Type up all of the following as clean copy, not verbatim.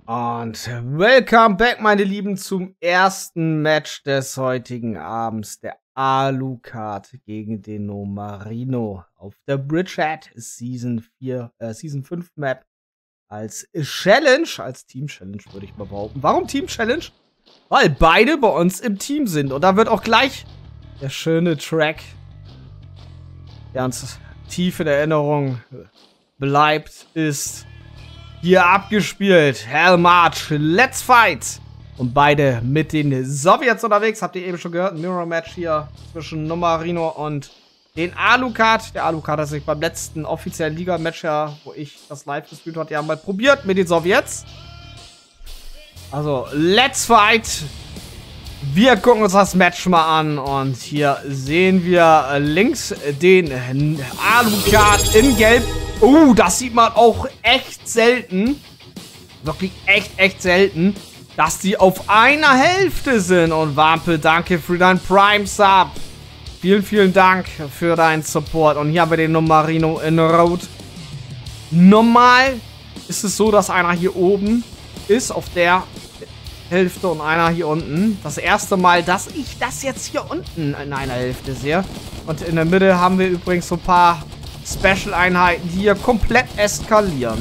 Und welcome back, meine Lieben, zum ersten Match des heutigen Abends. Der Alucard gegen den Nomarino auf der Bridgehead Season 5 Map als Challenge, als Team Challenge würde ich mal behaupten. Warum Team Challenge? Weil beide bei uns im Team sind. Und da wird auch gleich der schöne Track, der uns tief in Erinnerung bleibt, ist hier abgespielt. Hell March, Let's Fight. Und beide mit den Sowjets unterwegs. Habt ihr eben schon gehört. Ein Mirror-Match hier zwischen Nomarino und den Alucard. Der Alucard hat sich beim letzten offiziellen Liga-Match, ja, wo ich das live gespielt habe, ja mal probiert mit den Sowjets. Also, Let's Fight. Wir gucken uns das Match mal an. Und hier sehen wir links den Alucard in Gelb. Das sieht man auch echt selten. Wirklich echt selten. Dass die auf einer Hälfte sind. Und Wampe, danke für dein Prime-Sub. Vielen Dank für deinen Support. Und hier haben wir den Nomarino in Rot. Normal ist es so, dass einer hier oben ist, auf der Hälfte, und einer hier unten. Das erste Mal, dass ich das jetzt hier unten in einer Hälfte sehe. Und in der Mitte haben wir übrigens so ein paar Special-Einheiten, die hier komplett eskalieren.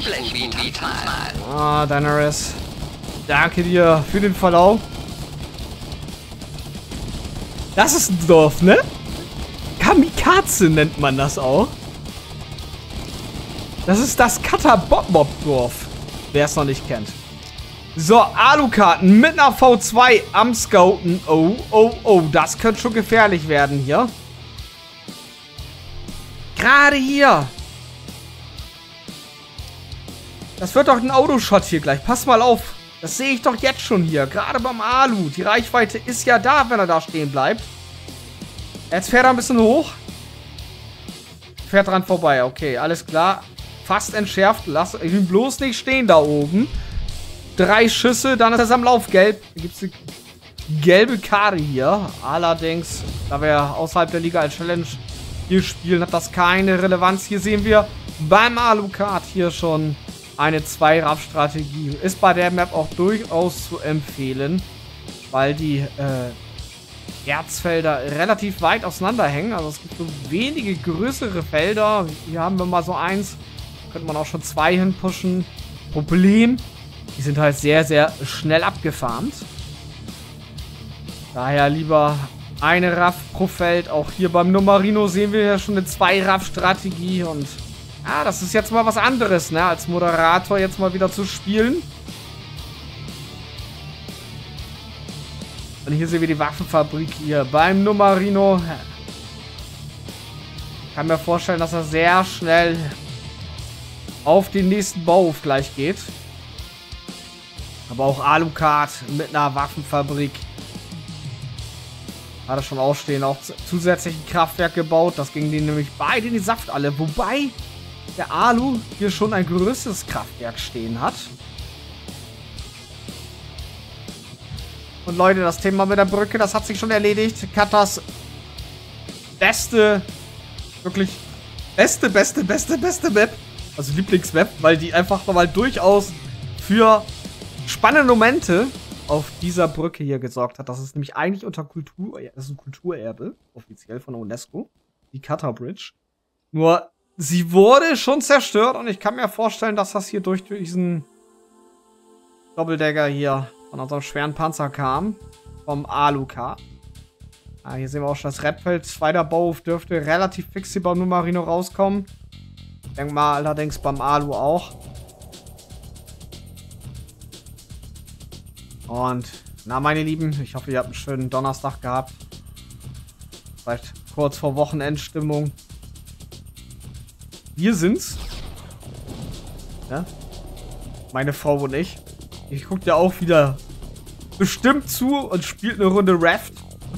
Daenerys. Danke dir für den Verlauf. Das ist ein Dorf, ne? Kamikaze nennt man das auch. Das ist das Katabob-Dorf, wer es noch nicht kennt. So, Alucard mit einer V2 am Scouten. Oh, das könnte schon gefährlich werden hier. Gerade hier. Das wird doch ein Autoshot hier gleich. Pass mal auf. Das sehe ich doch jetzt schon hier. Gerade beim Alu. Die Reichweite ist ja da, wenn er da stehen bleibt. Jetzt fährt er ein bisschen hoch. Fährt dran vorbei. Okay, alles klar. Fast entschärft. Lass ihn bloß nicht stehen da oben. 3 Schüsse, dann ist er am Lauf gelb. Da gibt es eine gelbe Karte hier. Allerdings, da wir außerhalb der Liga als Challenge hier spielen, hat das keine Relevanz. Hier sehen wir beim Alucard hier schon eine 2-Raff-Strategie. Ist bei der Map auch durchaus zu empfehlen, weil die Erzfelder relativ weit auseinander hängen. Also es gibt so wenige größere Felder. Hier haben wir mal so eins. Könnte man auch schon 2 hinpushen. Problem: die sind halt sehr schnell abgefarmt. Daher lieber eine Raff pro Feld. Auch hier beim Nomarino sehen wir ja schon eine 2-Raff-Strategie. Und ja, das ist jetzt mal was anderes, ne? Als Moderator jetzt mal wieder zu spielen. Und hier sehen wir die Waffenfabrik hier beim Nomarino. Ich kann mir vorstellen, dass er sehr schnell auf den nächsten Bauhof gleich geht. Aber auch Alucard mit einer Waffenfabrik hat er schon ausstehen. Auch zusätzlich ein Kraftwerk gebaut. Das ging denen nämlich beide in die Saft alle. Wobei der Alu hier schon ein größeres Kraftwerk stehen hat. Und Leute, das Thema mit der Brücke, das hat sich schon erledigt. Katas beste, wirklich beste Map. Also Lieblingsmap, weil die einfach nochmal durchaus für spannende Momente auf dieser Brücke hier gesorgt hat. Das ist nämlich eigentlich unter das ist ein Kulturerbe, offiziell von UNESCO, die Kata Bridge. Nur, sie wurde schon zerstört und ich kann mir vorstellen, dass das hier durch diesen Doppeldecker hier von unserem schweren Panzer kam, vom Alucard. Hier sehen wir auch schon das Rebfeld. 2. Bauhof dürfte relativ fix hier beim Nomarino rauskommen. Ich denke mal allerdings beim Alu auch. Und, na meine Lieben, ich hoffe, ihr habt einen schönen Donnerstag gehabt. Vielleicht kurz vor Wochenendstimmung. Wir sind's. Ja? Meine Frau und ich. Ich gucke ja auch wieder bestimmt zu und spielt eine Runde Raft.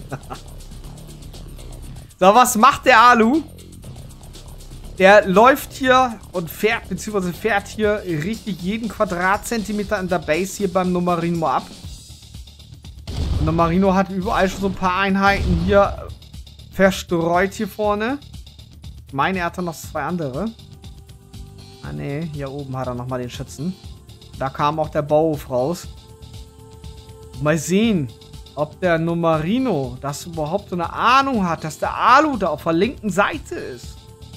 So, was macht der Alu? Der läuft hier und fährt, beziehungsweise fährt hier richtig jeden Quadratzentimeter in der Base hier beim Nomarino ab. Und Nomarino hat überall schon so ein paar Einheiten hier verstreut hier vorne. Ich meine, er hatte noch 2 andere. Ah ne, hier oben hat er nochmal den Schützen. Da kam auch der Bauhof raus. Mal sehen, ob der Nomarino das überhaupt so eine Ahnung hat, dass der Alu da auf der linken Seite ist.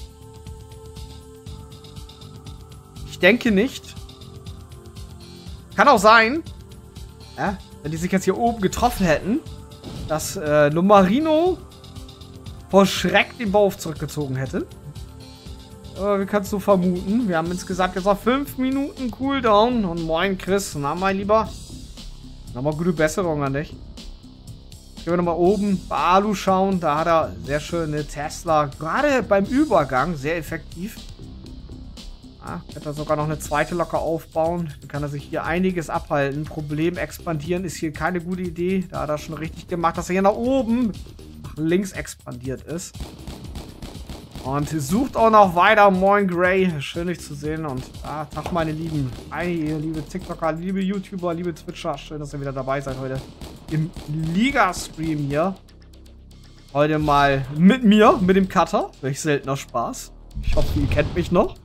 Ich denke nicht. Kann auch sein, ja, wenn die sich jetzt hier oben getroffen hätten, dass Nomarino vor Schreck den Bauhof zurückgezogen hätte. Aber wie kannst du vermuten? Wir haben insgesamt jetzt noch 5 Minuten Cooldown. Und moin Chris, na mein Lieber. Nochmal gute Besserung an dich. Gehen wir nochmal oben bei Alu schauen. Da hat er sehr schöne Tesla. Gerade beim Übergang sehr effektiv. Ja, könnte er sogar noch eine zweite locker aufbauen. Dann kann er sich hier einiges abhalten. Problem, expandieren ist hier keine gute Idee. Da hat er schon richtig gemacht, dass er hier nach oben, nach links expandiert ist. Und sucht auch noch weiter. Moin Gray. Schön dich zu sehen. Und Tag meine Lieben. Liebe TikToker, liebe YouTuber, liebe Twitcher. Schön, dass ihr wieder dabei seid heute im Liga-Stream hier. Heute mal mit mir, mit dem Cutter. Welch seltener Spaß. Ich hoffe, ihr kennt mich noch.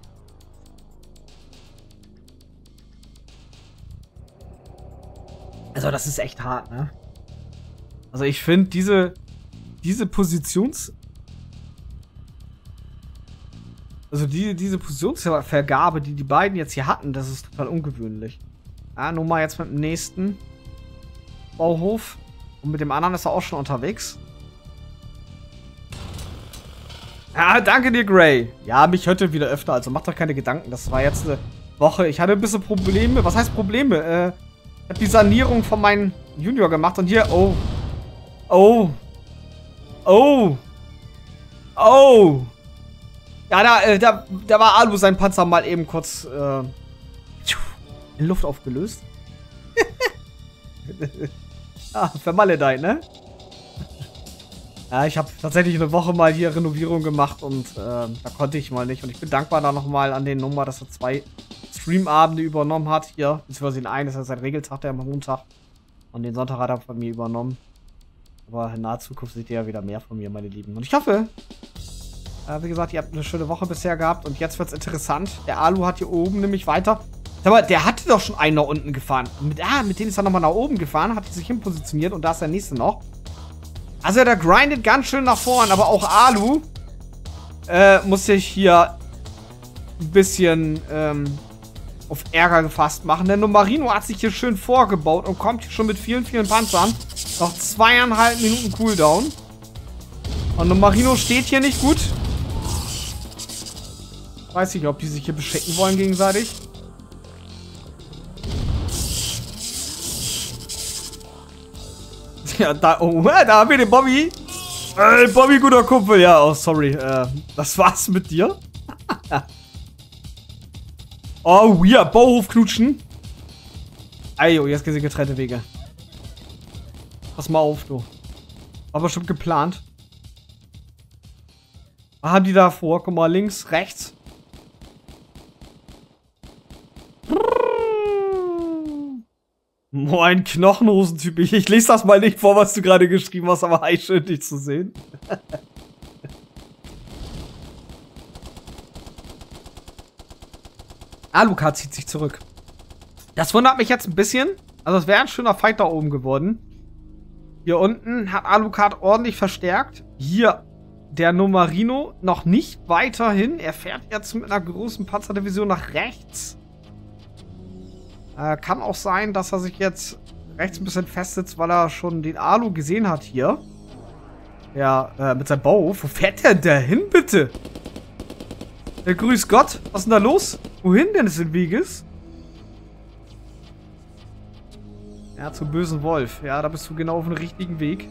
Also das ist echt hart, ne? Also ich finde diese Positions... Also diese Positionsvergabe, die beiden jetzt hier hatten, das ist total ungewöhnlich. Ja, nur mal jetzt mit dem nächsten Bauhof. Und mit dem anderen ist er auch schon unterwegs. Ja, danke dir, Gray. Ja, mich hört ihr wieder öfter, also macht euch keine Gedanken. Das war jetzt eine Woche. Ich hatte ein bisschen Probleme. Was heißt Probleme? Ich habe die Sanierung von meinem Junior gemacht und hier, oh. Oh. Oh. Oh. Ja, da war Alu sein Panzer mal eben kurz in Luft aufgelöst. Vermaledeit, ne? Ja, ich habe tatsächlich eine Woche mal hier Renovierung gemacht und da konnte ich mal nicht. Und ich bin dankbar da nochmal an den Nummer, dass er 2 Streamabende übernommen hat. Hier, beziehungsweise den einen ist ja sein Regeltag, der am Montag. Und den Sonntag hat er von mir übernommen. Aber in naher Zukunft seht ihr ja wieder mehr von mir, meine Lieben. Und ich hoffe... wie gesagt, ihr habt eine schöne Woche bisher gehabt und jetzt wird's interessant. Der Alu hat hier oben nämlich weiter. Aber der hatte doch schon einen nach unten gefahren. Mit denen ist er nochmal nach oben gefahren, hat sich hinpositioniert und da ist der nächste noch. Also der grindet ganz schön nach vorn, aber auch Alu muss sich hier ein bisschen auf Ärger gefasst machen. Der Nomarino hat sich hier schön vorgebaut und kommt hier schon mit vielen, vielen Panzern. Noch 2,5 Minuten Cooldown. Und Nomarino steht hier nicht gut. Weiß nicht, ob die sich hier beschicken wollen gegenseitig. Ja, da haben wir den Bobby. Bobby, guter Kumpel. Ja, oh, sorry. Das war's mit dir. Oh, ja, Bauhof knutschen. Ayo, jetzt gehen sie getrennte Wege. Pass mal auf, du. War bestimmt geplant. Was haben die da vor? Guck mal, links, rechts. Moin, Knochenhosentyp. Ich lese das mal nicht vor, was du gerade geschrieben hast, aber hi, schön dich zu sehen. Alucard zieht sich zurück. Das wundert mich jetzt ein bisschen. Also es wäre ein schöner Fight da oben geworden. Hier unten hat Alucard ordentlich verstärkt. Hier der Nomarino noch nicht weiterhin. Er fährt jetzt mit einer großen Panzerdivision nach rechts. Kann auch sein, dass er sich jetzt rechts ein bisschen festsitzt, weil er schon den Alu gesehen hat hier. Ja, mit seinem Bauhof. Wo fährt der denn hin, bitte? Grüß Gott. Was ist denn da los? Wohin denn des Weges? Ja, zum bösen Wolf. Ja, da bist du genau auf dem richtigen Weg.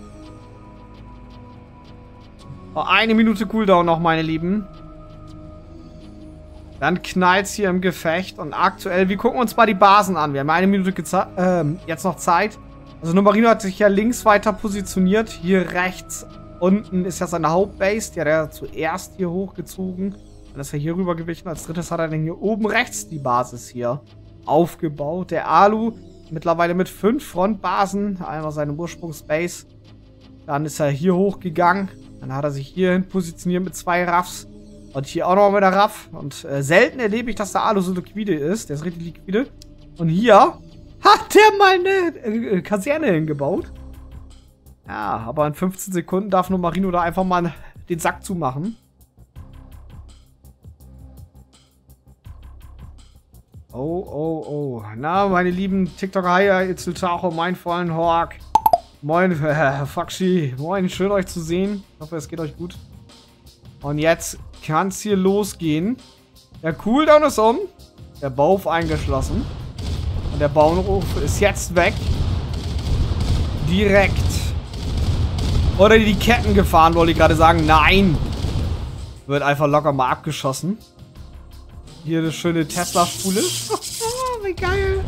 Oh, 1 Minute Cooldown noch, meine Lieben. Dann knallt's hier im Gefecht. Und aktuell, wir gucken uns mal die Basen an. Wir haben 1 Minute jetzt noch Zeit. Also Nomarino hat sich ja links weiter positioniert. Hier rechts unten ist ja seine Hauptbase. Die hat er zuerst hier hochgezogen. Dann ist er hier rüber gewichen. Als drittes hat er dann hier oben rechts die Basis hier aufgebaut. Der Alu mittlerweile mit 5 Frontbasen. Einmal seine Ursprungsbase. Dann ist er hier hochgegangen. Dann hat er sich hierhin positioniert mit 2 Raffs. Und hier auch noch mit der Raff. Und selten erlebe ich, dass der Alu so liquide ist. Der ist richtig liquide. Und hier hat der mal eine Kaserne hingebaut. Ja, aber in 15 Sekunden darf Nomarino da einfach mal den Sack zumachen. Oh, oh, oh. Na, meine lieben TikToker, Itzultacho, mein vollen Hawk. Moin, Fakshi. Moin, schön euch zu sehen. Ich hoffe, es geht euch gut. Und jetzt kann es hier losgehen. Der Cooldown ist um. Der Bauhof eingeschlossen. Und der Bauernhof ist jetzt weg. Direkt. Oder die Ketten gefahren, wollte ich gerade sagen. Nein. Wird einfach locker mal abgeschossen. Hier eine schöne Tesla-Spule. Wie geil.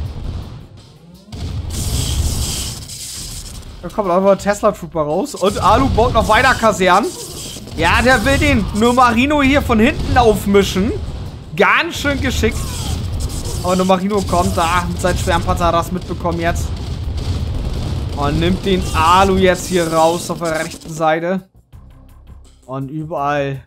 Da kommt einfach ein Tesla-Trooper raus. Und Alu baut noch weiter Kasernen. Ja, der will den Nomarino hier von hinten aufmischen. Ganz schön geschickt. Aber Nomarino kommt da mit seinem Schwärmpanzer, hat das mitbekommen jetzt. Und nimmt den Alu jetzt hier raus auf der rechten Seite. Und überall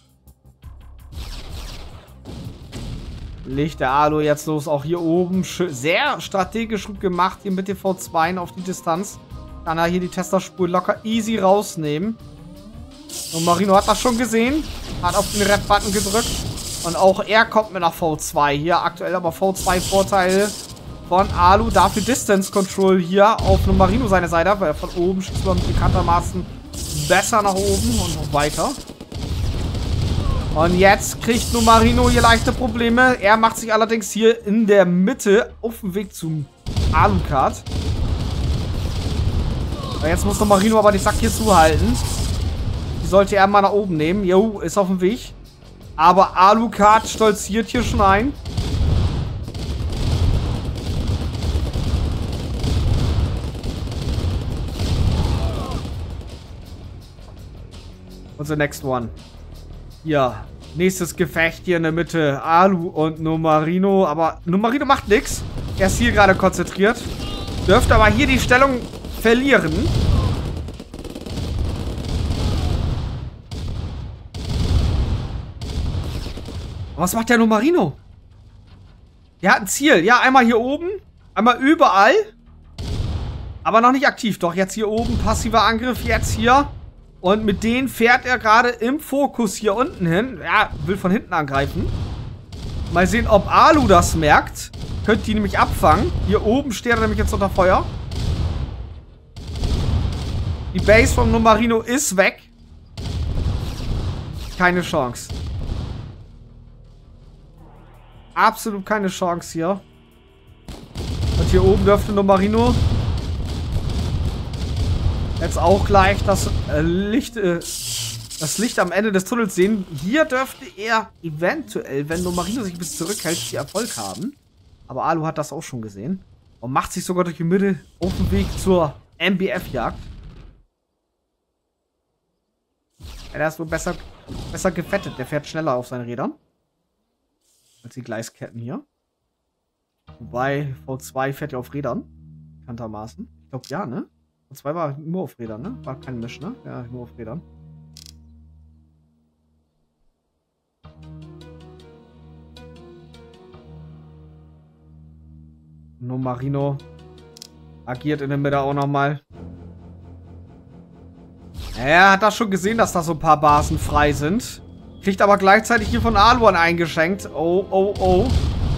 legt der Alu jetzt los. Auch hier oben sehr strategisch gut gemacht. Hier mit den V2 auf die Distanz. Kann er hier die Tesla-Spur locker easy rausnehmen. Und Marino hat das schon gesehen. Hat auf den Red-Button gedrückt. Und auch er kommt mit nach V2. Hier aktuell aber V2-Vorteile von Alu. Dafür Distance Control hier auf Nomarino seine Seite. Weil von oben schießt man bekanntermaßen besser nach oben und noch weiter. Und jetzt kriegt Nomarino hier leichte Probleme. Er macht sich allerdings hier in der Mitte auf dem Weg zum Alucard. Jetzt muss Nomarino aber die Sack hier zuhalten. Die sollte er mal nach oben nehmen. Jo, ist auf dem Weg. Aber Alucard stolziert hier schon ein. Und the next one. Ja, nächstes Gefecht hier in der Mitte. Alu und Nomarino. Aber Nomarino macht nichts. Er ist hier gerade konzentriert. Dürfte aber hier die Stellung verlieren. Was macht der Nomarino? Der hat ein Ziel. Ja, einmal hier oben. Einmal überall. Aber noch nicht aktiv. Doch, jetzt hier oben. Passiver Angriff. Jetzt hier. Und mit denen fährt er gerade im Fokus hier unten hin. Ja, will von hinten angreifen. Mal sehen, ob Alu das merkt. Könnte die nämlich abfangen. Hier oben steht er nämlich jetzt unter Feuer. Die Base vom Nomarino ist weg. Keine Chance. Absolut keine Chance hier. Und hier oben dürfte Nomarino jetzt auch gleich das Licht am Ende des Tunnels sehen. Hier dürfte er eventuell, wenn Nomarino sich ein bisschen zurückhält, hier Erfolg haben. Aber Alu hat das auch schon gesehen. Und macht sich sogar durch die Mitte auf den Weg zur MBF-Jagd. Ja, der ist wohl besser gefettet. Der fährt schneller auf seinen Rädern. Als die Gleisketten hier. Wobei V2 fährt ja auf Rädern. Bekanntermaßen. Ich glaube, ja, ne? V2 war nur auf Rädern, ne? War kein Misch, ne? Ja, nur auf Rädern. Nomarino agiert in der Mitte auch nochmal. Er hat das schon gesehen, dass da so ein paar Basen frei sind. Kriegt aber gleichzeitig hier von Aluan eingeschenkt. Oh, oh, oh.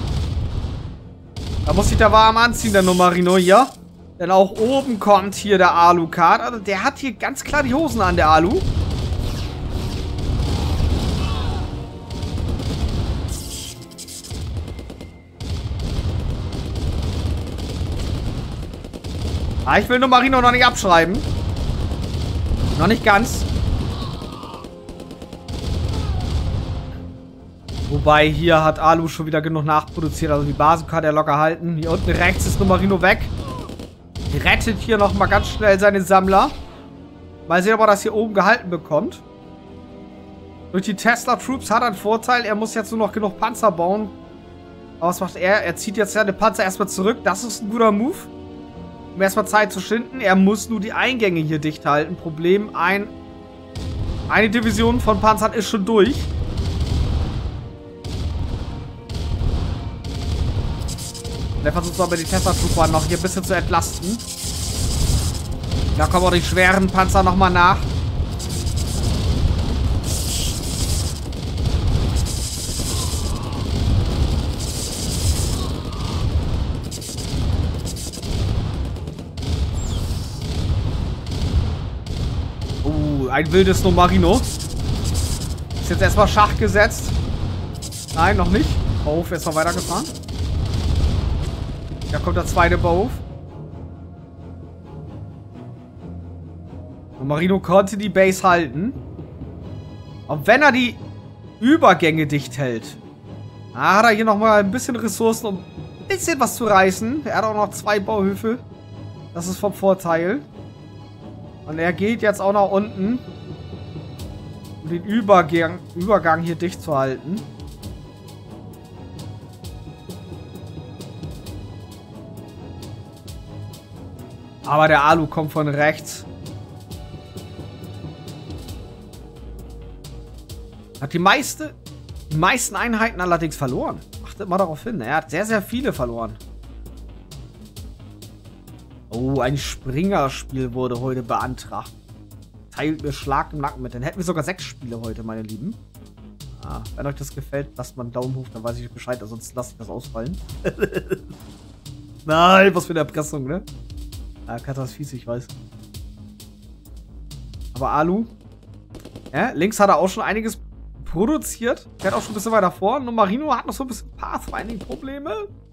Da muss sich der warm anziehen, der Nomarino hier. Denn auch oben kommt hier der Alucard. Also der hat hier ganz klar die Hosen an, der Alu. Ah, ich will Nomarino noch nicht abschreiben. Noch nicht ganz. Wobei, hier hat Alu schon wieder genug nachproduziert. Also die Basis kann er locker halten. Hier unten rechts ist Nomarino weg. Rettet hier nochmal ganz schnell seine Sammler. Mal sehen, ob er das hier oben gehalten bekommt. Durch die Tesla Troops hat er einen Vorteil. Er muss jetzt nur noch genug Panzer bauen. Aber was macht er? Er zieht jetzt seine Panzer erstmal zurück. Das ist ein guter Move. Um erstmal Zeit zu schinden. Er muss nur die Eingänge hier dicht halten. Problem, eine Division von Panzern ist schon durch. Der versucht aber die Tesla-Trooper noch hier ein bisschen zu entlasten. Da kommen auch die schweren Panzer nochmal nach. Ein wildes Nomarino. Ist jetzt erstmal Schach gesetzt. Nein, noch nicht. Bauhof ist noch weitergefahren. Da kommt der zweite Bauhof. Nomarino konnte die Base halten. Und wenn er die Übergänge dicht hält, hat er hier nochmal ein bisschen Ressourcen, um ein bisschen was zu reißen. Er hat auch noch 2 Bauhöfe. Das ist vom Vorteil. Und er geht jetzt auch nach unten, um den Übergang hier dicht zu halten. Aber der Alu kommt von rechts. Hat die meisten Einheiten allerdings verloren. Achtet mal darauf hin. Er hat sehr, sehr viele verloren. Oh, ein Springerspiel wurde heute beantragt. Teilt mir Schlag im Nacken mit. Dann hätten wir sogar 6 Spiele heute, meine Lieben. Wenn euch das gefällt, lasst mal einen Daumen hoch, dann weiß ich Bescheid, sonst lasst ich das ausfallen. Nein, was für eine Erpressung, ne? Katas fies, ich weiß. Aber Alu, links hat er auch schon einiges produziert. Der hat auch schon ein bisschen weiter vor. Nomarino hat noch so ein bisschen Pathfinding-Probleme.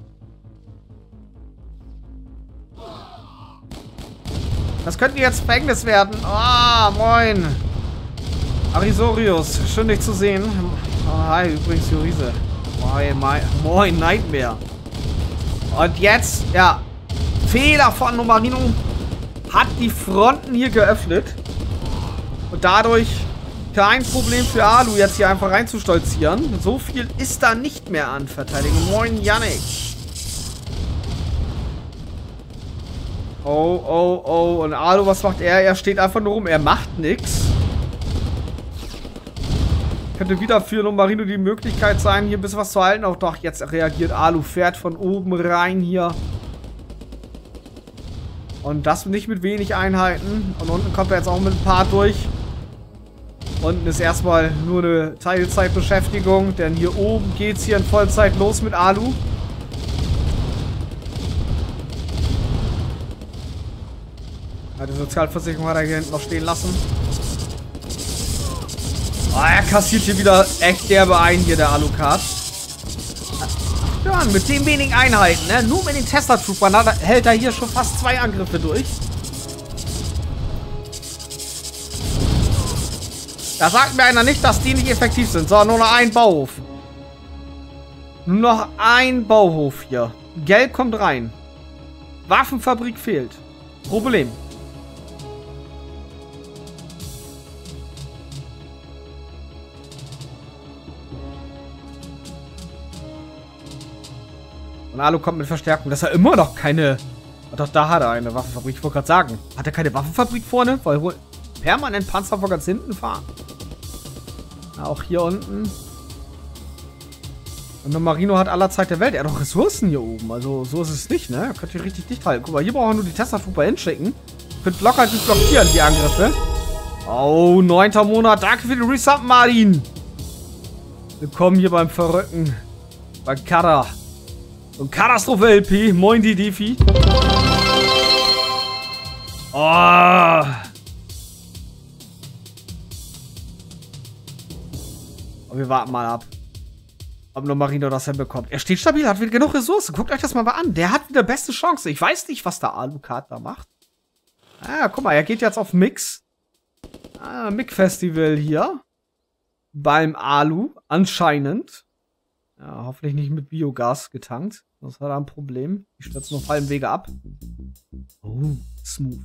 Das könnte jetzt Gefängnis werden. Moin. Arisorius, schön dich zu sehen. Hi, übrigens Jurise. Moin, Nightmare. Und jetzt, ja, Fehler von Nomarino. Hat die Fronten hier geöffnet. Und dadurch kein Problem für Alu, jetzt hier einfach reinzustolzieren. So viel ist da nicht mehr an Verteidigung. Moin, Yannick. Oh. Und Alu, was macht er? Er steht einfach nur rum. Er macht nichts. Könnte wieder für Nomarino die Möglichkeit sein, hier ein bisschen was zu halten. Auch doch, jetzt reagiert Alu. Fährt von oben rein hier. Und das nicht mit wenig Einheiten. Und unten kommt er jetzt auch mit ein paar durch. Unten ist erstmal nur eine Teilzeitbeschäftigung. Denn hier oben geht es hier in Vollzeit los mit Alu. Die Sozialversicherung hat er hier hinten noch stehen lassen. Er kassiert hier wieder echt derbe ein, hier der Alucard. Ja, mit den wenigen Einheiten, ne? Nur mit den Tesla-Troopern hält er hier schon fast 2 Angriffe durch. Da sagt mir einer nicht, dass die nicht effektiv sind. So, nur noch ein Bauhof. Nur noch ein Bauhof hier. Geld kommt rein. Waffenfabrik fehlt. Problem. Und Alu kommt mit Verstärkung. Das ist ja immer noch keine... Doch, da hat er eine Waffenfabrik. Ich wollte gerade sagen. Hat er keine Waffenfabrik vorne? Weil wohl permanent Panzer vor ganz hinten fahren. Ja, auch hier unten. Und Nomarino hat aller Zeit der Welt. Er hat doch Ressourcen hier oben. Also so ist es nicht, ne? Er könnte hier richtig dicht halten. Guck mal, hier brauchen wir nur die Tesla-Trooper hinschicken. Könnt locker nicht blockieren, die Angriffe. Oh, 9. Monat. Danke für den Resub, Martin. Willkommen hier beim Verrückten. Bei Kara. Und Katastrophe-LP. Moin, die Defi. Oh. Und wir warten mal ab, ob Nomarino das hinbekommt. Er steht stabil, hat wieder genug Ressourcen. Guckt euch das mal an. Der hat wieder beste Chance. Ich weiß nicht, was der Alucard da macht. Guck mal, er geht jetzt auf Mix. Mix-Festival hier. Beim Alu, anscheinend. Ja, hoffentlich nicht mit Biogas getankt. Das hat er ein Problem. Ich stürze noch halben Wege ab. Oh, smooth.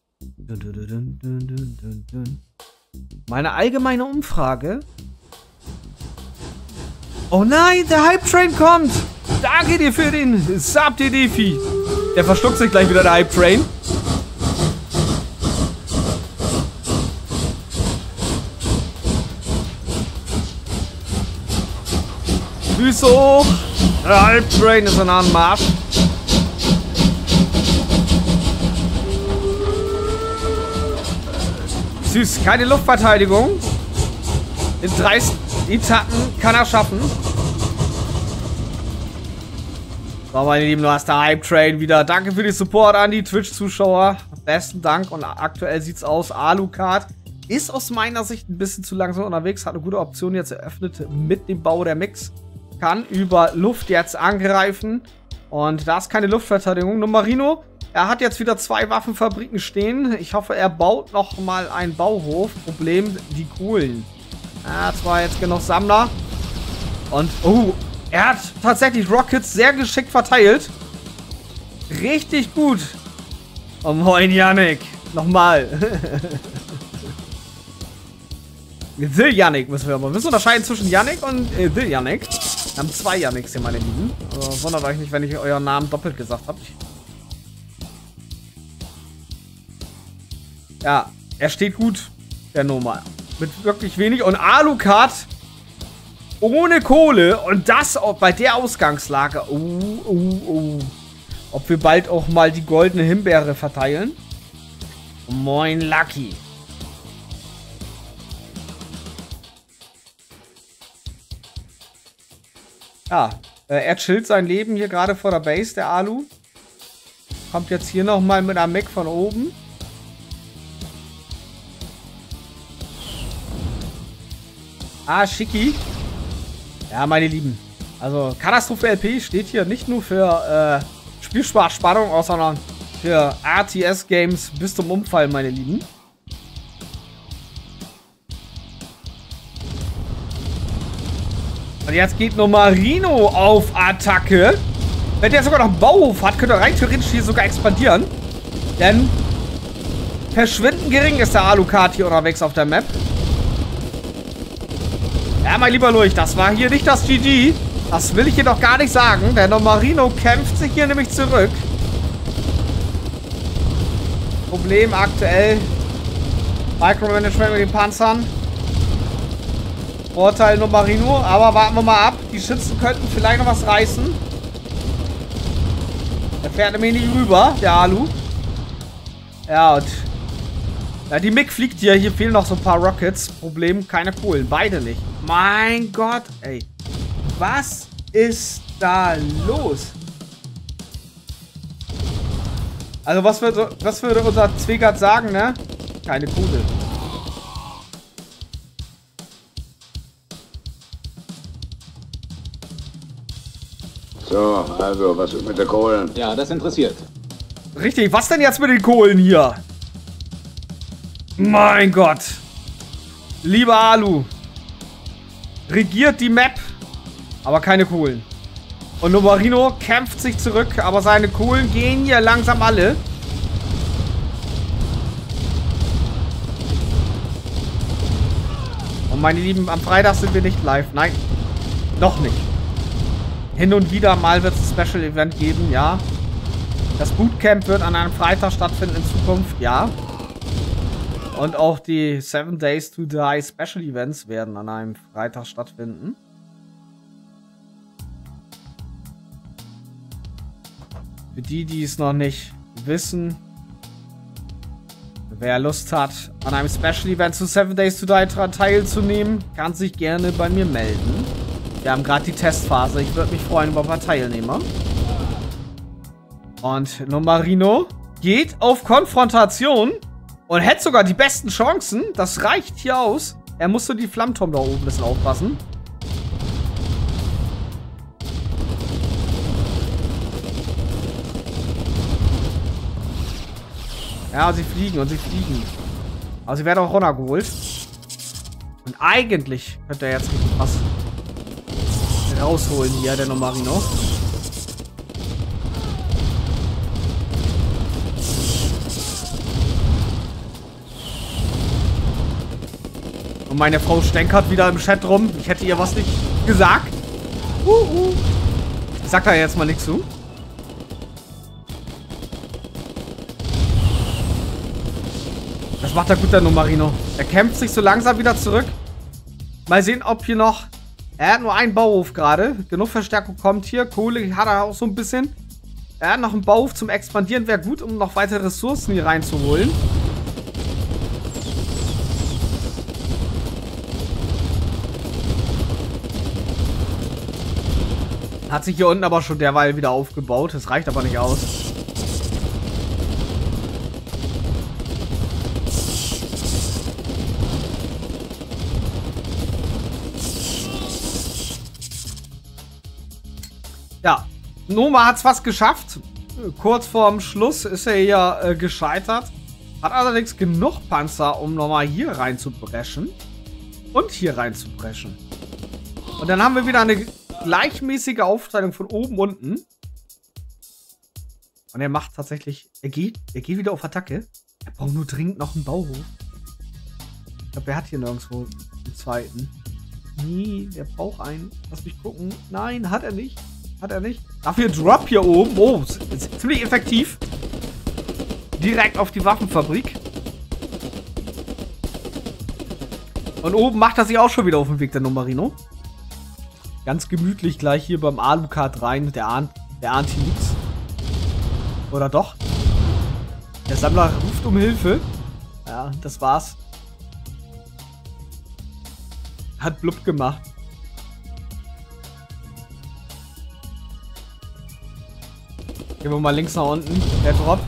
Meine allgemeine Umfrage. Oh nein, der Hype-Train kommt. Danke dir für den Sub, die Defi. Der verschluckt sich gleich wieder, der Hype-Train. Füße hoch. Der Hype-Train ist in Anmarsch. Süß, keine Luftverteidigung. In 3 Etappen kann er schaffen. So, meine Lieben, du hast der Hype-Train wieder. Danke für die Support an die Twitch-Zuschauer. Besten Dank. Und aktuell sieht's aus. Alucard ist aus meiner Sicht ein bisschen zu langsam unterwegs. Hat eine gute Option jetzt eröffnet mit dem Bau der Mix. Kann über Luft jetzt angreifen. Und da ist keine Luftverteidigung. Nomarino, er hat jetzt wieder 2 Waffenfabriken stehen. Ich hoffe, er baut noch mal einen Bauhof. Problem, die Kohlen. Ja, zwar jetzt genug Sammler. Und, oh, er hat tatsächlich Rockets sehr geschickt verteilt. Richtig gut. Oh, moin, Yannick. Nochmal. The Yannick müssen wir mal. Wir müssen unterscheiden zwischen Yannick und The Yannick. Wir haben 2 Yannicks hier, meine Lieben. Also, wundert euch nicht, wenn ich euren Namen doppelt gesagt habe. Ja, er steht gut, der Noma. Mit wirklich wenig. Und Alucard ohne Kohle. Und das auch bei der Ausgangslage. Ob wir bald auch mal die goldene Himbeere verteilen? Moin, Lucky. Ja, er chillt sein Leben hier gerade vor der Base, der Alu. Kommt jetzt hier nochmal mit einem Mech von oben. Ah, schicki. Ja, meine Lieben. Also, Katastrophe LP steht hier nicht nur für Spielspaß, Spannung, sondern für RTS-Games bis zum Umfallen, meine Lieben. Und jetzt geht Nomarino auf Attacke. Wenn der sogar noch einen Bauhof hat, könnte er rein theoretisch hier sogar expandieren. Denn verschwindend gering ist der Alucard hier unterwegs auf der Map. Ja, mein lieber Lurch, das war hier nicht das GG. Das will ich hier doch gar nicht sagen. Der Nomarino kämpft sich hier nämlich zurück. Problem aktuell. Micromanagement mit den Panzern. Vorteil Nomarino, aber warten wir mal ab. Die Schützen könnten vielleicht noch was reißen. Der fährt nämlich nicht rüber, der Alu. Ja, und ja, die MiG fliegt hier. Hier fehlen noch so ein paar Rockets. Problem, keine Kohlen. Beide nicht. Mein Gott, ey. Was ist da los? Also, was würde unser Zwegert sagen, ne? Keine Kohle. So, also, was ist mit der Kohlen? Ja, das interessiert. Richtig, was denn jetzt mit den Kohlen hier? Mein Gott. Lieber Alu. Regiert die Map, aber keine Kohlen. Und Nomarino kämpft sich zurück, aber seine Kohlen gehen hier langsam alle. Und meine Lieben, am Freitag sind wir nicht live. Nein, noch nicht. Hin und wieder mal wird es ein Special-Event geben, ja. Das Bootcamp wird an einem Freitag stattfinden in Zukunft, ja. Und auch die 7 Days to Die Special Events werden an einem Freitag stattfinden. Für die, die es noch nicht wissen, wer Lust hat, an einem Special Event zu 7 Days to Die teilzunehmen, kann sich gerne bei mir melden. Wir haben gerade die Testphase. Ich würde mich freuen über ein paar Teilnehmer. Und Nomarino geht auf Konfrontation und hätte sogar die besten Chancen. Das reicht hier aus. Er musste die Flammturm da oben ein bisschen aufpassen. Ja, sie fliegen und sie fliegen. Aber sie werden auch runtergeholt. Und eigentlich könnte er jetzt richtig was rausholen hier, der Nomarino. Und meine Frau stänkert wieder im Chat rum. Ich hätte ihr was nicht gesagt. Ich sag da jetzt mal nichts zu. Das macht er gut, der Nomarino. Er kämpft sich so langsam wieder zurück. Mal sehen, ob hier noch... Er hat nur einen Bauhof gerade. Genug Verstärkung kommt hier. Kohle hat er auch so ein bisschen. Er hat noch einen Bauhof zum Expandieren. Wäre gut, um noch weitere Ressourcen hier reinzuholen. Hat sich hier unten aber schon derweil wieder aufgebaut. Das reicht aber nicht aus. Ja, Noma hat's fast geschafft. Kurz vorm Schluss ist er hier gescheitert. Hat allerdings genug Panzer, um nochmal hier reinzubrechen. Und hier reinzubrechen. Und dann haben wir wieder eine gleichmäßige Aufteilung von oben unten. Und er macht tatsächlich... Er geht wieder auf Attacke. Er braucht nur dringend noch einen Bauhof. Ich glaube, er hat hier nirgendwo einen zweiten. Nee, der braucht einen. Lass mich gucken. Nein, hat er nicht. Hat er nicht. Dafür Drop hier oben. Oh, ist ziemlich effektiv. Direkt auf die Waffenfabrik. Und oben macht er sich auch schon wieder auf den Weg, der Nomarino. Ganz gemütlich gleich hier beim Alucard rein. Der ahnt nichts. Oder doch? Der Sammler ruft um Hilfe. Ja, das war's. Hat blub gemacht. Gehen wir mal links nach unten. Der Drop.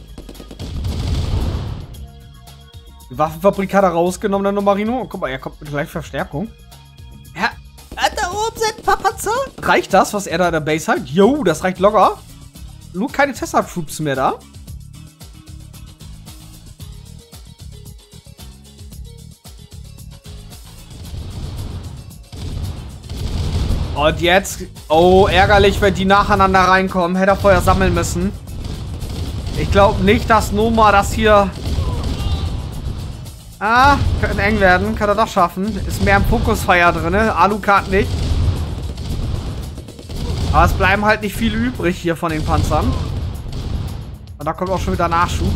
Die Waffenfabrik hat er rausgenommen, der Nomarino. Guck mal, er kommt mit gleich Verstärkung. Ja, da oben sind ein paar Panzer. Reicht das, was er da in der Base hat? Jo, das reicht locker. Nur keine Tesla-Troops mehr da. Und jetzt... Oh, ärgerlich, wenn die nacheinander reinkommen. Hätte er vorher sammeln müssen. Ich glaube nicht, dass Noma das hier... Ah, könnte eng werden. Kann er doch schaffen. Ist mehr im Fokusfeuer drin. Alucard nicht. Aber es bleiben halt nicht viele übrig hier von den Panzern. Und da kommt auch schon wieder Nachschub.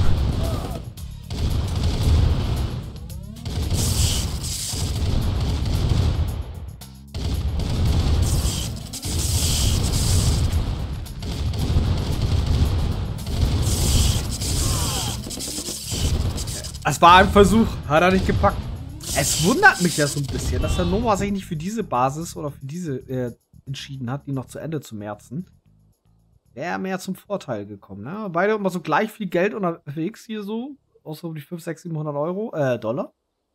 Es war ein Versuch, hat er nicht gepackt. Es wundert mich ja so ein bisschen, dass der Noma sich nicht für diese Basis oder für diese entschieden hat, die noch zu Ende zu merzen. Wäre mehr zum Vorteil gekommen, ne? Beide immer so gleich viel Geld unterwegs hier so. Außer um die 500, 600, 700 Euro, Dollar.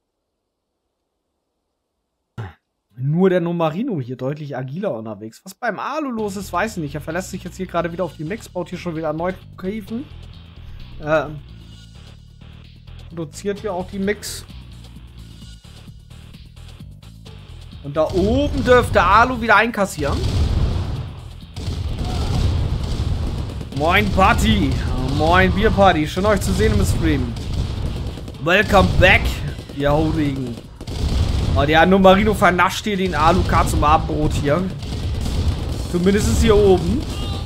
Nur der Nomarino hier deutlich agiler unterwegs. Was beim Alu los ist, weiß ich nicht. Er verlässt sich jetzt hier gerade wieder auf die Mix, baut hier schon wieder erneut Häfen. Produziert hier auch die Mix. Und da oben dürfte Alu wieder einkassieren. Moin Party. Moin Bierparty. Schön euch zu sehen im Stream. Welcome back, ihr Haurigen. Oh, der Nomarino vernascht hier den Alucard zum Abendbrot hier. Zumindest hier oben.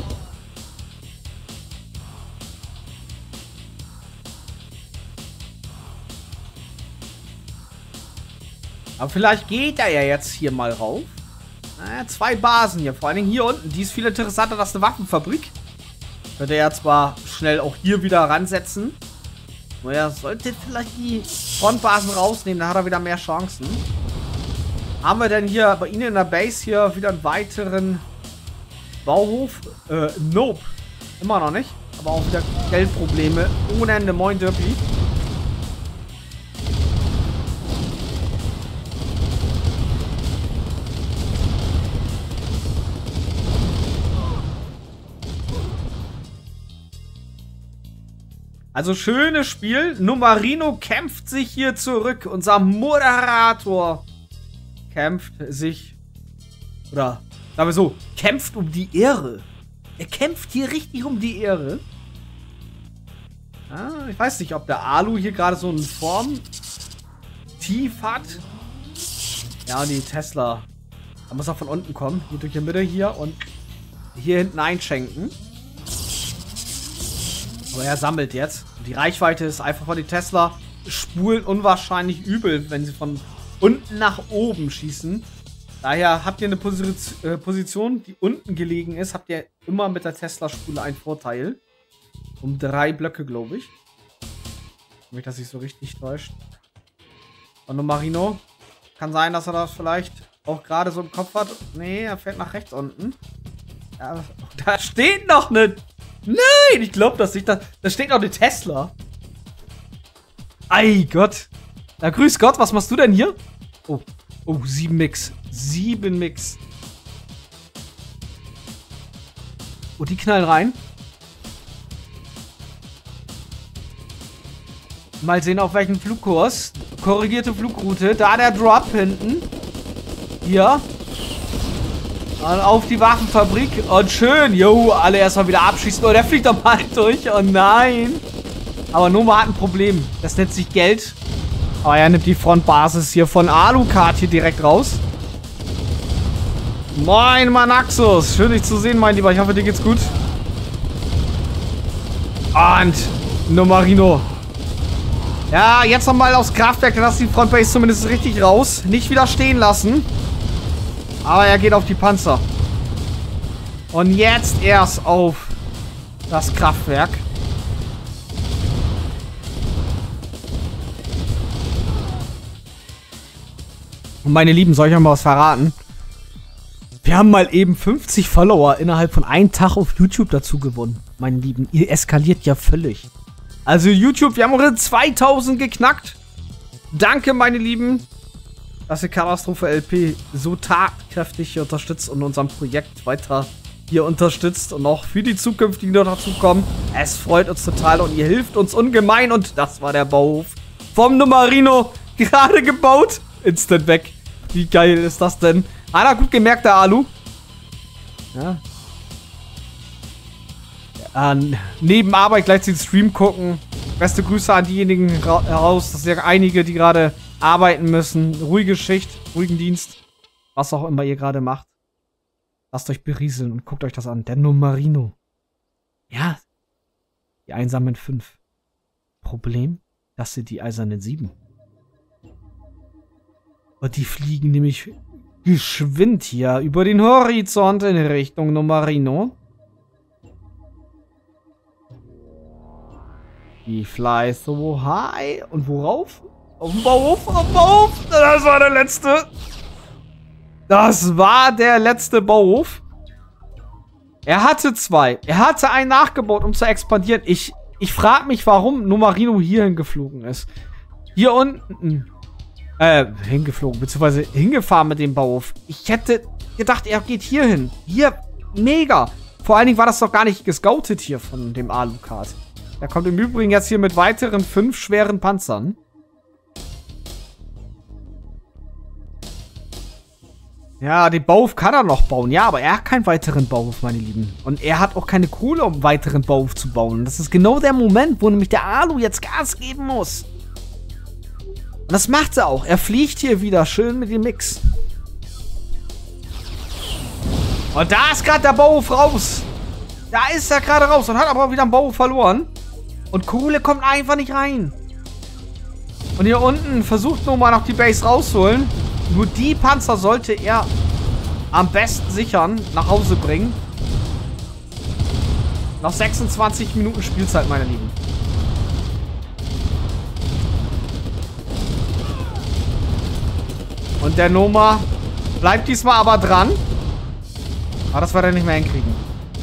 Aber vielleicht geht er ja jetzt hier mal rauf. Naja, 2 Basen hier. Vor allen Dingen hier unten. Die ist viel interessanter als eine Waffenfabrik. Könnte er zwar schnell auch hier wieder ransetzen. Nur er sollte vielleicht die Frontbasen rausnehmen. Dann hat er wieder mehr Chancen. Haben wir denn hier bei Ihnen in der Base hier wieder einen weiteren Bauhof? Nope. Immer noch nicht. Aber auch wieder Geldprobleme. Ohne Ende. Moin Derpy. Also schönes Spiel. Nomarino kämpft sich hier zurück. Unser Moderator kämpft sich, oder sagen wir so, kämpft um die Ehre. Er kämpft hier richtig um die Ehre. Ah, ich weiß nicht, ob der Alu hier gerade so einen Form-Tief hat. Ja, und die Tesla. Da muss er von unten kommen. Hier durch die Mitte hier und hier hinten einschenken. Aber er sammelt jetzt. Und die Reichweite ist einfach von den Tesla Spulen unwahrscheinlich übel, wenn sie von unten nach oben schießen. Daher habt ihr eine Position, die unten gelegen ist, habt ihr immer mit der Tesla-Spule einen Vorteil. Um 3 Blöcke, glaube ich. Damit das sich so richtig täuscht. Und Nomarino. Kann sein, dass er das vielleicht auch gerade so im Kopf hat. Nee, er fällt nach rechts unten. Ja, da steht noch eine... Nein, ich glaube das nicht. Da steht noch eine Tesla. Ei Gott. Na, grüß Gott, was machst du denn hier? Oh, 7 Mix. 7 Mix. Oh, die knallen rein. Mal sehen, auf welchen Flugkurs. Korrigierte Flugroute. Da der Drop hinten. Hier. Und auf die Waffenfabrik. Und schön. Jo, alle erstmal wieder abschießen. Oh, der fliegt doch mal durch. Oh nein. Aber Noma hat ein Problem. Das nennt sich Geld. Aber er nimmt die Frontbasis hier von Alucard hier direkt raus. Moin, Manaxus. Schön, dich zu sehen, mein Lieber. Ich hoffe, dir geht's gut. Und Nomarino. Ja, jetzt nochmal aufs Kraftwerk. Dann lass die Frontbase zumindest richtig raus. Nicht wieder stehen lassen. Aber er geht auf die Panzer. Und jetzt erst auf das Kraftwerk. Und meine Lieben, soll ich euch mal was verraten? Wir haben mal eben 50 Follower innerhalb von einem Tag auf YouTube dazu gewonnen. Meine Lieben, ihr eskaliert ja völlig. Also YouTube, wir haben eure 2000 geknackt. Danke, meine Lieben, dass ihr Katastrophe LP so tatkräftig hier unterstützt und unserem Projekt weiter hier unterstützt. Und auch für die zukünftigen, die noch dazu kommen. Es freut uns total und ihr hilft uns ungemein. Und das war der Bauhof vom Nomarino. Gerade gebaut. Instant weg. Wie geil ist das denn? Hat er gut gemerkt, der Alu. Ja. Neben Arbeit gleich den Stream gucken. Beste Grüße an diejenigen heraus. Das sind ja einige, die gerade arbeiten müssen. Ruhige Schicht, ruhigen Dienst. Was auch immer ihr gerade macht. Lasst euch berieseln und guckt euch das an. Der Nomarino. Ja. Die einsamen 5. Problem, das sind die eisernen 7. Und die fliegen nämlich geschwind hier über den Horizont in Richtung Nomarino. Die fly so high. Und worauf? Auf dem Bauhof, auf dem Bauhof. Das war der letzte. Das war der letzte Bauhof. Er hatte 2. Er hatte einen nachgebaut, um zu expandieren. Ich frage mich, warum Nomarino hierhin geflogen ist. Hier unten. Hingeflogen, beziehungsweise hingefahren mit dem Bauhof. Ich hätte gedacht, er geht hier hin. Hier, mega. Vor allen Dingen war das doch gar nicht gescoutet hier von dem Alucard. Er kommt im Übrigen jetzt hier mit weiteren 5 schweren Panzern. Ja, den Bauhof kann er noch bauen. Ja, aber er hat keinen weiteren Bauhof, meine Lieben. Und er hat auch keine Kohle, um einen weiteren Bauhof zu bauen. Das ist genau der Moment, wo nämlich der Alu jetzt Gas geben muss. Und das macht er auch. Er fliegt hier wieder schön mit dem Mix. Und da ist gerade der Bauhof raus. Da ist er gerade raus und hat aber wieder einen Bauhof verloren. Und Kohle kommt einfach nicht rein. Und hier unten versucht nochmal noch die Base rausholen. Nur die Panzer sollte er am besten sichern, nach Hause bringen. Noch 26 Minuten Spielzeit, meine Lieben. Und der Noma bleibt diesmal aber dran. Aber das wird er nicht mehr hinkriegen.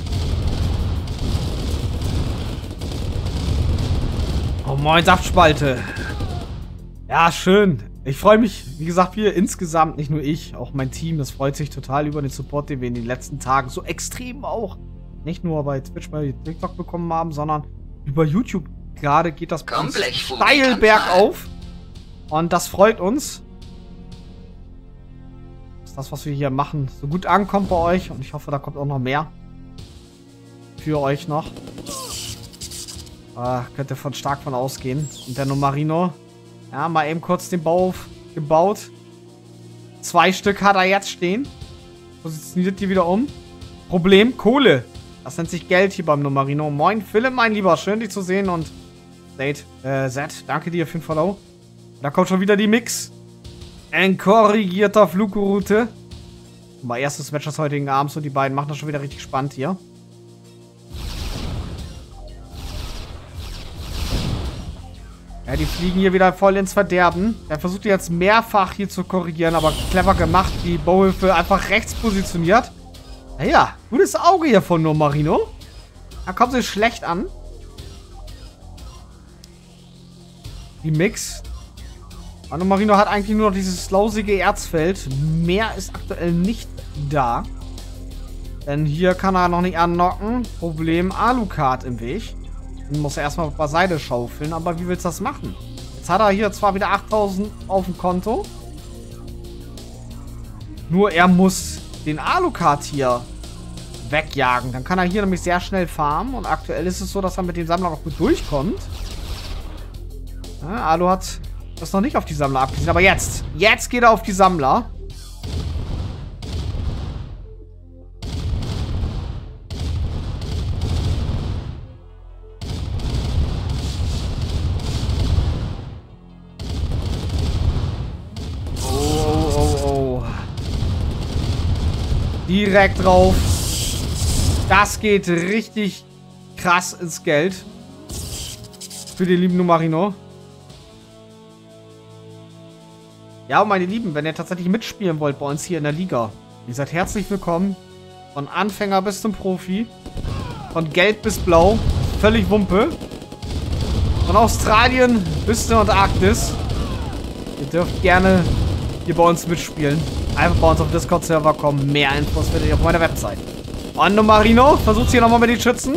Oh, moin, Saftspalte. Ja, schön. Ich freue mich, wie gesagt, wir insgesamt, nicht nur ich, auch mein Team, das freut sich total über den Support, den wir in den letzten Tagen so extrem auch, nicht nur bei Twitch, bei TikTok bekommen haben, sondern über YouTube. Gerade geht das steil bergauf. Und das freut uns. Das, was wir hier machen, so gut ankommt bei euch. Und ich hoffe, da kommt auch noch mehr für euch noch. Könnt ihr stark von ausgehen. Und der Nomarino, ja, mal eben kurz den Bauhof gebaut. 2 Stück hat er jetzt stehen. Positioniert die wieder um. Problem, Kohle. Das nennt sich Geld hier beim Nomarino. Moin, Philipp, mein Lieber. Schön, dich zu sehen. Und Z, danke dir für den Follow. Da kommt schon wieder die Mix. Ein korrigierter Flugroute. Mal erstes Match des heutigen Abends und die beiden machen das schon wieder richtig spannend hier. Ja, die fliegen hier wieder voll ins Verderben. Er versucht jetzt mehrfach hier zu korrigieren, aber clever gemacht. Die Bauhöfe einfach rechts positioniert. Ja, gutes Auge hier von Nomarino. Da kommt sie schlecht an. Die Mix. Nomarino hat eigentlich nur noch dieses lausige Erzfeld. Mehr ist aktuell nicht da. Denn hier kann er noch nicht annocken. Problem Alucard im Weg. Den muss er erstmal beiseite schaufeln. Aber wie willst du das machen? Jetzt hat er hier zwar wieder 8000 auf dem Konto. Nur er muss den Alucard hier wegjagen. Dann kann er hier nämlich sehr schnell farmen. Und aktuell ist es so, dass er mit dem Sammler noch gut durchkommt. Ja, Alu hat das noch nicht auf die Sammler abgesehen. Aber jetzt geht er auf die Sammler. Oh. Direkt drauf. Das geht richtig krass ins Geld. Für den lieben Nomarino. Ja, und meine Lieben, wenn ihr tatsächlich mitspielen wollt bei uns hier in der Liga, ihr seid herzlich willkommen. Von Anfänger bis zum Profi. Von Gelb bis Blau. Völlig Wumpe. Von Australien bis zur Antarktis. Ihr dürft gerne hier bei uns mitspielen. Einfach bei uns auf Discord-Server kommen. Mehr Infos findet ihr auf meiner Website. Und Nomarino versucht hier nochmal mit den Schützen.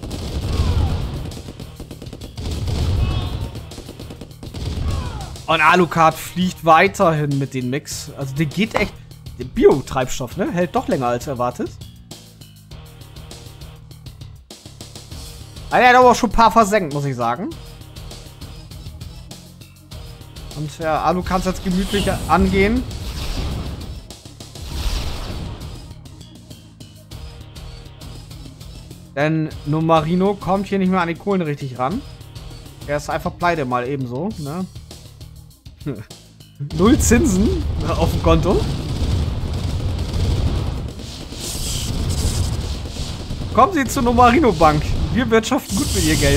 Und Alucard fliegt weiterhin mit den Mix. Also der geht echt... Der Bio-Treibstoff, ne? Hält doch länger als erwartet. Er hat aber auch schon ein paar versenkt, muss ich sagen. Und ja, Alu kann es jetzt gemütlich angehen. Denn Nomarino kommt hier nicht mehr an die Kohlen richtig ran. Er ist einfach pleite mal ebenso, ne? 0 Zinsen auf dem Konto. Kommen Sie zur Nomarino Bank. Wir wirtschaften gut mit Ihr Geld.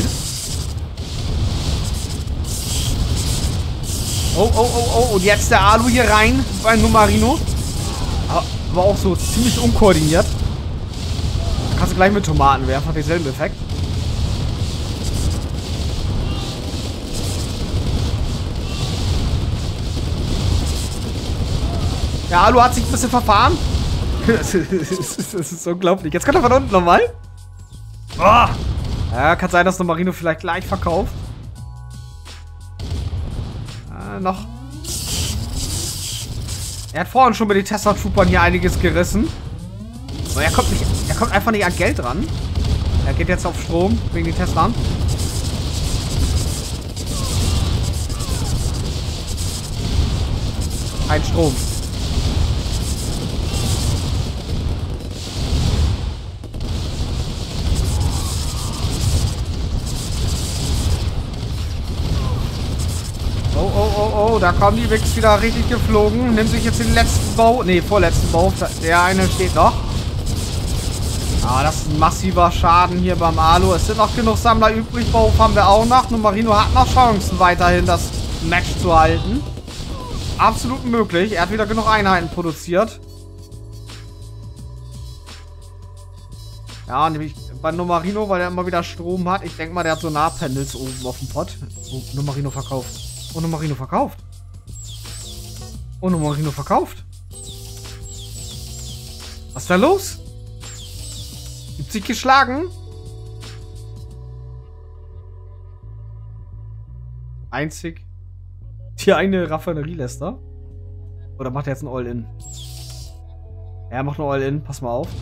Oh. Und jetzt der Alu hier rein bei Nomarino. Aber auch so ziemlich unkoordiniert. Da kannst du gleich mit Tomaten werfen. Hat denselben Effekt. Ja, Alu hat sich ein bisschen verfahren. Das ist unglaublich. Jetzt kommt er von unten nochmal. Oh. Ja, kann sein, dass Nomarino vielleicht gleich verkauft. Noch. Er hat vorhin schon mit den Tesla-Troopern hier einiges gerissen. Aber er kommt einfach nicht an Geld ran. Er geht jetzt auf Strom wegen den Teslern. Kein Strom. Oh, da kommen die Wix wieder richtig geflogen. Nimmt sich jetzt den letzten Bau. Ne, vorletzten Bau. Der eine steht noch. Ah, das ist ein massiver Schaden hier beim Alu. Es sind noch genug Sammler übrig. Bau haben wir auch noch. Nomarino hat noch Chancen, weiterhin das Match zu halten. Absolut möglich. Er hat wieder genug Einheiten produziert. Ja, nämlich bei Nomarino, weil er immer wieder Strom hat. Ich denke mal, der hat Sonarpanels oben auf dem Pott. Oh, Nomarino verkauft. Oh, Nomarino verkauft. Oh, Nomarino verkauft. Was ist da los? Gibt sich geschlagen? Einzig. Die eine Raffinerie lässt er. Oder macht er jetzt ein All-In? Er macht ein All-In. Pass mal auf.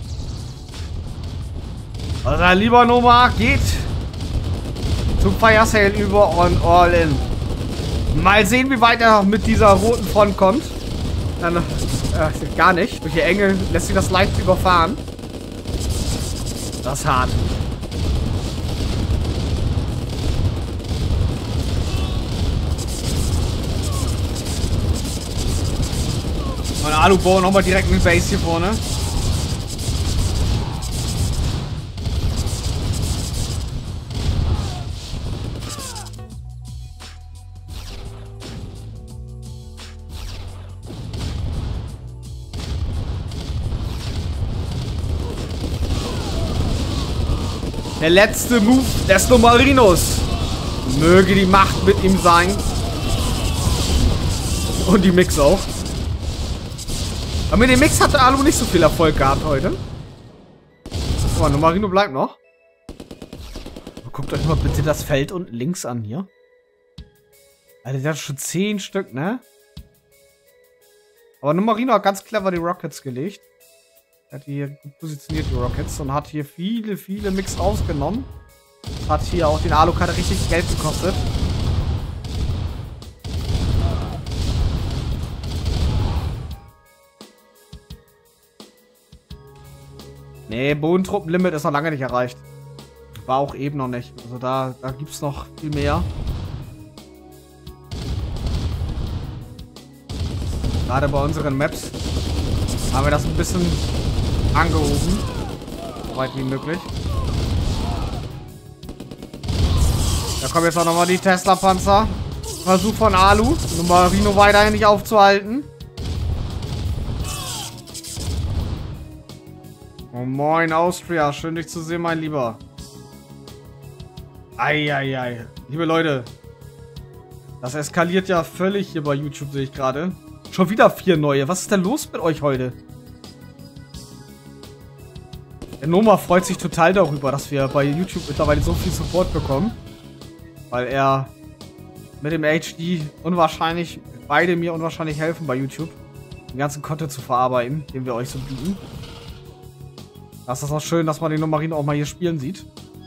Also, lieber Noma, geht zum Fire Sale über und All-In. Mal sehen, wie weit er mit dieser roten Front kommt. Dann, gar nicht. Durch die Enge lässt sich das leicht überfahren. Das ist hart. Und Alu-Bow nochmal direkt mit Base hier vorne. Der letzte Move des Nomarinos. Möge die Macht mit ihm sein. Und die Mix auch. Aber mit dem Mix hatte Alu nicht so viel Erfolg gehabt heute. Oh, Nomarino bleibt noch. Guckt euch mal bitte das Feld unten links an hier. Alter, der hat schon 10 Stück, ne? Aber Nomarino hat ganz clever die Rockets gelegt. Er hat hier gut positioniert, die Rockets, und hat hier viele, viele Mix rausgenommen. Hat hier auch den Alucard richtig Geld gekostet. Nee, Bodentruppenlimit ist noch lange nicht erreicht. War auch eben noch nicht. Also da gibt es noch viel mehr. Gerade bei unseren Maps haben wir das ein bisschen angehoben. So weit wie möglich. Da kommen jetzt auch nochmal die Tesla-Panzer. Versuch von Alu, Nomarino weiterhin nicht aufzuhalten. Oh moin Austria, schön dich zu sehen, mein Lieber. Eieiei. Liebe Leute, das eskaliert ja völlig hier bei YouTube, sehe ich gerade. Schon wieder 4 neue. Was ist denn los mit euch heute? Der Noma freut sich total darüber, dass wir bei YouTube mittlerweile so viel Support bekommen. Weil er mit dem HD unwahrscheinlich, beide mir unwahrscheinlich helfen bei YouTube, den ganzen Content zu verarbeiten, den wir euch so bieten. Das ist auch schön, dass man den Nomarino auch mal hier spielen sieht.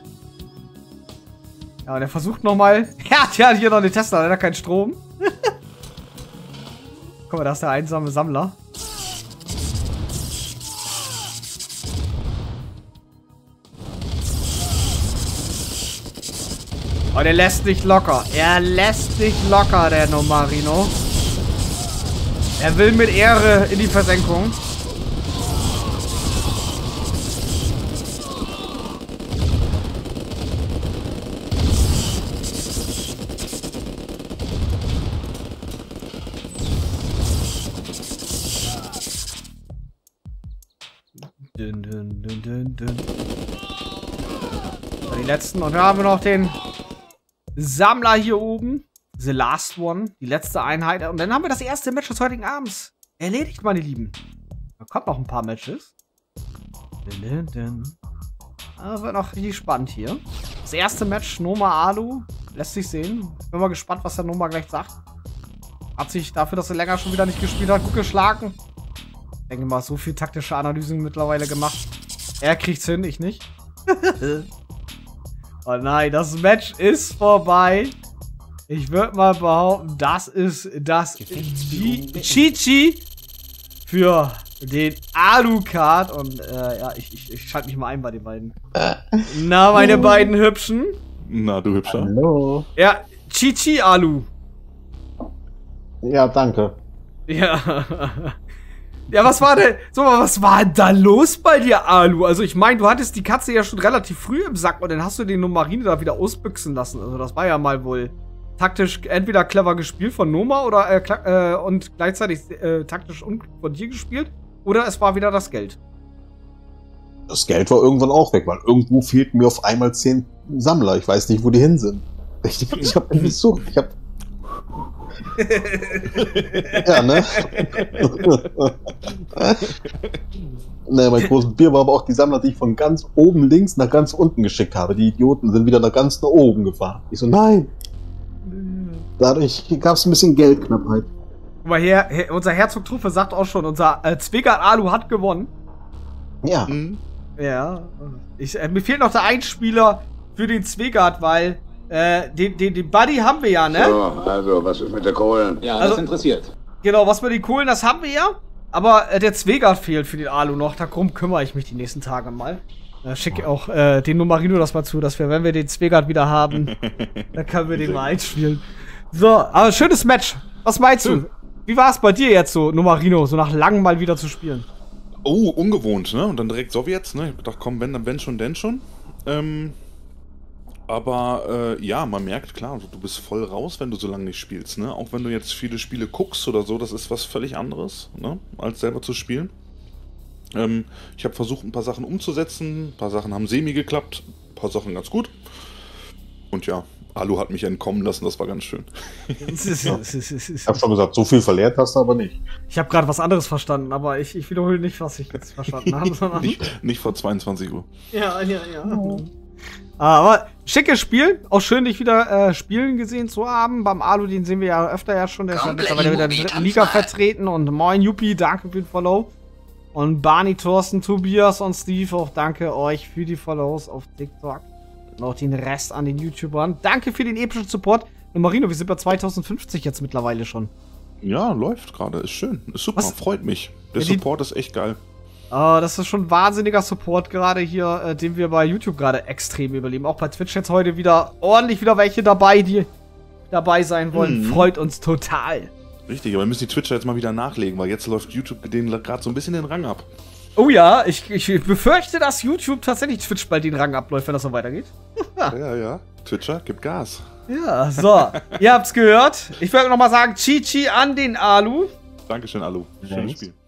Ja, und er versucht nochmal. Ja, der hat hier noch eine Tesla, der hat keinen Strom. Guck mal, da ist der einsame Sammler. Oh, der lässt nicht locker. Er lässt nicht locker, der Nomarino. Er will mit Ehre in die Versenkung. Die letzten. Und wir haben noch den Sammler hier oben. The Last One. Die letzte Einheit. Und dann haben wir das erste Match des heutigen Abends erledigt, meine Lieben. Da kommt noch ein paar Matches. Das wird noch richtig spannend hier. Das erste Match, Noma Alu. Lässt sich sehen. Bin mal gespannt, was der Noma gleich sagt. Hat sich dafür, dass er länger schon wieder nicht gespielt hat, gut geschlagen. Ich denke mal, so viel taktische Analysen mittlerweile gemacht. Er kriegt's hin, ich nicht. Oh nein, das Match ist vorbei. Ich würde mal behaupten, das ist das Chichi für den Alucard. Und ja, ich schalte mich mal ein bei den beiden. Na, meine beiden Hübschen. Na, du Hübscher. Hallo. Ja, Chichi Alu. Ja, danke. Ja. Ja, was war denn da los bei dir, Alu? Also ich meine, du hattest die Katze ja schon relativ früh im Sack und dann hast du den Nomarino da wieder ausbüchsen lassen. Also das war ja mal wohl taktisch entweder clever gespielt von Noma oder und gleichzeitig taktisch von dir gespielt. Oder es war wieder das Geld. Das Geld war irgendwann auch weg, weil irgendwo fehlten mir auf einmal 10 Sammler. Ich weiß nicht, wo die hin sind. Ich hab gesucht. Ja, ne? Ne, mein großes Bier war aber auch die Sammler, die ich von ganz oben links nach ganz unten geschickt habe. Die Idioten sind wieder nach ganz nach oben gefahren. Ich so, nein. Dadurch gab es ein bisschen Geldknappheit. Guck mal hier, unser Herzog Truffe sagt auch schon, unser Zwegard Alu hat gewonnen. Ja. Ja. Mir fehlt noch der Einspieler für den Zwegard, weil den Buddy haben wir ja, ne? So, also, was ist mit der Kohlen? Ja, also, das interessiert. Genau, was mit den Kohlen, das haben wir ja. Aber der Zwegard fehlt für den Alu noch. Darum kümmere ich mich die nächsten Tage mal. Schicke auch den Nomarino das mal zu, dass wir, wenn wir den Zwegard wieder haben, dann können wir den mal einspielen. So, aber schönes Match. Was meinst du? Wie war es bei dir jetzt so, Nomarino, so nach langem mal wieder zu spielen? Oh, ungewohnt, ne? Und dann direkt Sowjets, ne? Ich hab gedacht, komm, wenn schon, denn schon. Aber ja, man merkt, klar, du bist voll raus, wenn du so lange nicht spielst, ne? Auch wenn du jetzt viele Spiele guckst oder so, das ist was völlig anderes, ne? Als selber zu spielen. Ich habe versucht, ein paar Sachen umzusetzen, ein paar Sachen haben semi geklappt, paar Sachen ganz gut. Und ja, Alu hat mich entkommen lassen, das war ganz schön. Ich hab schon gesagt, so viel verliert hast du aber nicht. Ich habe gerade was anderes verstanden, aber ich wiederhole nicht, was ich jetzt verstanden habe. Sondern Nicht vor 22 Uhr. Ja. Aber schickes Spiel. Auch schön, dich wieder spielen gesehen zu haben. Beim Alu, den sehen wir ja öfter ja schon. Der ist ja mittlerweile wieder in der dritten Liga vertreten. Und moin Yuppie, danke für den Follow. Und Barney, Thorsten, Tobias und Steve, auch danke euch für die Follows auf TikTok. Und auch den Rest an den YouTubern. Danke für den epischen Support. Und Marino, wir sind bei 2050 jetzt mittlerweile schon. Ja, läuft gerade. Ist schön. Ist super. Was? Freut mich. Der Support ist echt geil. Das ist schon wahnsinniger Support gerade hier, den wir bei YouTube gerade extrem überleben. Auch bei Twitch jetzt heute wieder ordentlich wieder welche dabei, die dabei sein wollen. Freut uns total. Richtig, aber wir müssen die Twitcher jetzt mal wieder nachlegen, weil jetzt läuft YouTube denen gerade so ein bisschen den Rang ab. Oh ja, ich befürchte, dass YouTube tatsächlich Twitch bald den Rang abläuft, wenn das so weitergeht. Ja. Twitcher, gib Gas. Ja, so. Ihr habt's gehört. Ich würde nochmal sagen, Chi-Chi an den Alu. Dankeschön, Alu. Schönes Spiel.